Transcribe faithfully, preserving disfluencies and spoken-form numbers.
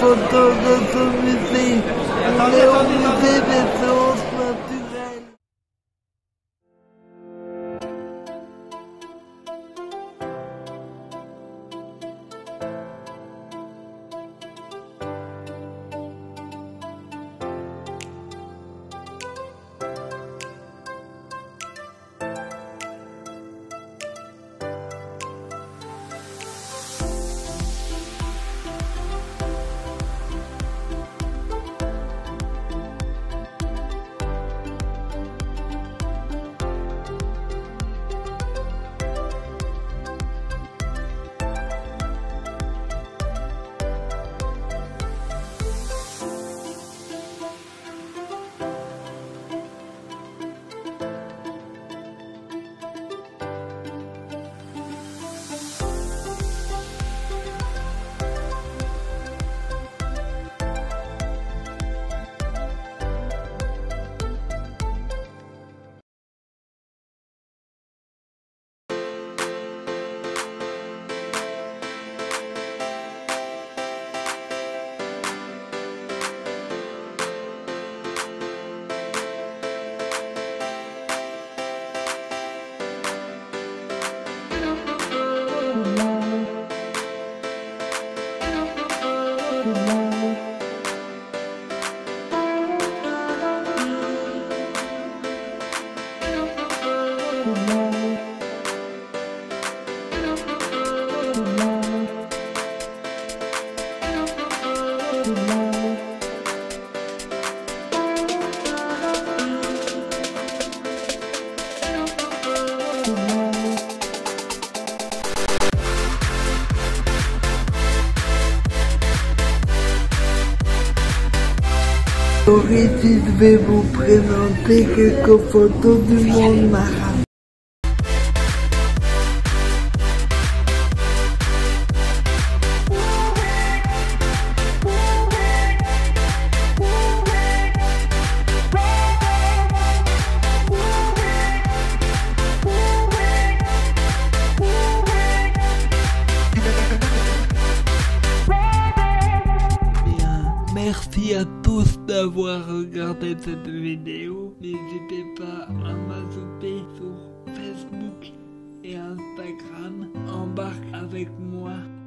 photos de ce musée. On est au musée des sciences naturelles. Ici, je vais vous présenter quelques photos du monde marin. Merci à tous d'avoir regardé cette vidéo. N'hésitez pas à m'ajouter sur Facebook et Instagram. Embarque avec moi.